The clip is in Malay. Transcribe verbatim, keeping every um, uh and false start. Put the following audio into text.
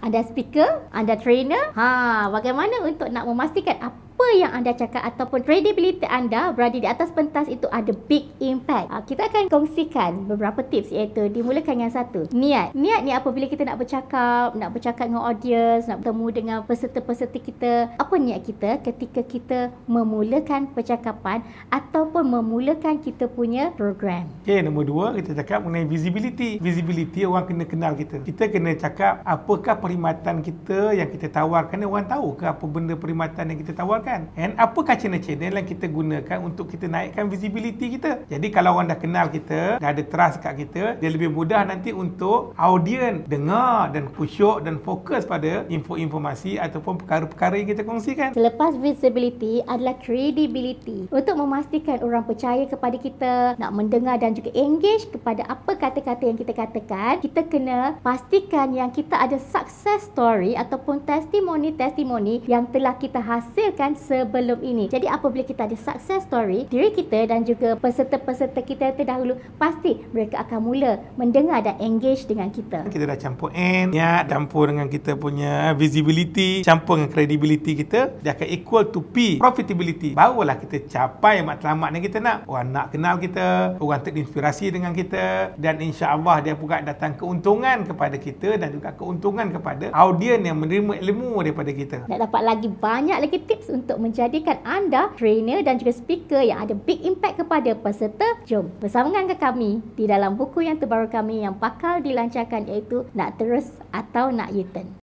anda speaker, anda trainer, ha, bagaimana untuk nak memastikan apa apa yang anda cakap ataupun kredibiliti anda berada di atas pentas itu ada big impact. Ha, kita akan kongsikan beberapa tips, iaitu dimulakan yang satu, niat. Niat ni apabila kita nak bercakap, nak bercakap dengan audience, nak bertemu dengan peserta-peserta kita, apa niat kita ketika kita memulakan percakapan ataupun memulakan kita punya program. Okay, nombor dua, kita cakap mengenai visibility. Visibility, orang kena kenal kita. Kita kena cakap apakah perkhidmatan kita yang kita tawarkan, orang tahu ke apa benda perkhidmatan yang kita tawarkan. And apakah channel-channel yang kita gunakan untuk kita naikkan visibility kita. Jadi kalau orang dah kenal kita, dah ada trust kat kita, dia lebih mudah nanti untuk audiens dengar dan khusyuk dan fokus pada info-informasi ataupun perkara-perkara yang kita kongsikan. Selepas visibility adalah credibility. Untuk memastikan orang percaya kepada kita, nak mendengar dan juga engage kepada apa kata-kata yang kita katakan, kita kena pastikan yang kita ada success story ataupun testimoni-testimoni yang telah kita hasilkan sebelum ini. Jadi apabila kita ada success story, diri kita dan juga peserta-peserta kita terdahulu, pasti mereka akan mula mendengar dan engage dengan kita. Kita dah campur N, niat, campur dengan kita punya visibility, campur dengan credibility kita, dia akan equal to P, profitability. Barulah kita capai matlamat yang kita nak. Orang nak kenal kita, orang terinspirasi dengan kita, dan insya-Allah dia juga datang keuntungan kepada kita dan juga keuntungan kepada audiens yang menerima ilmu daripada kita. Nak dapat lagi banyak lagi tips untuk untuk menjadikan anda trainer dan juga speaker yang ada big impact kepada peserta, jom bersama dengan kami di dalam buku yang terbaru kami yang bakal dilancarkan, iaitu Nak Terus atau Nak U-Turn.